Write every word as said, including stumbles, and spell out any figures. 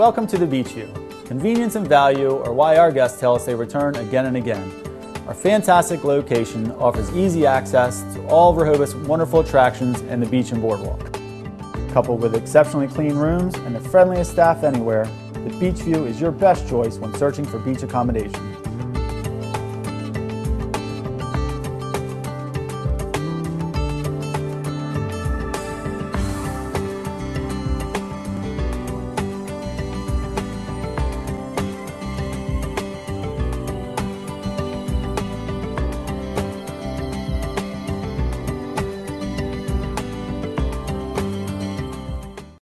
Welcome to the Beach View. Convenience and value are why our guests tell us they return again and again. Our fantastic location offers easy access to all of Rehoboth's wonderful attractions and the beach and boardwalk. Coupled with exceptionally clean rooms and the friendliest staff anywhere, the Beach View is your best choice when searching for beach accommodation.